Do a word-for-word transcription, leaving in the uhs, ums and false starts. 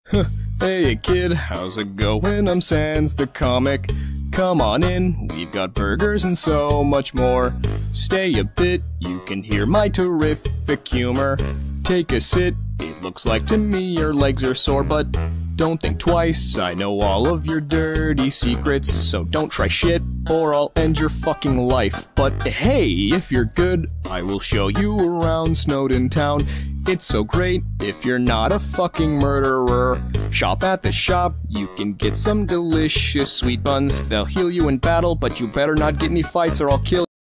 Hey kid, how's it going? I'm Sans the comic. Come on in, we've got burgers and so much more. Stay a bit, you can hear my terrific humor. Take a sit, it looks like to me your legs are sore, but don't think twice, I know all of your dirty secrets. So don't try shit, or I'll end your fucking life. But hey, if you're good, I will show you around Snowden Town. It's so great if you're not a fucking murderer. Shop at the shop, you can get some delicious sweet buns. They'll heal you in battle, but you better not get any fights or I'll kill you.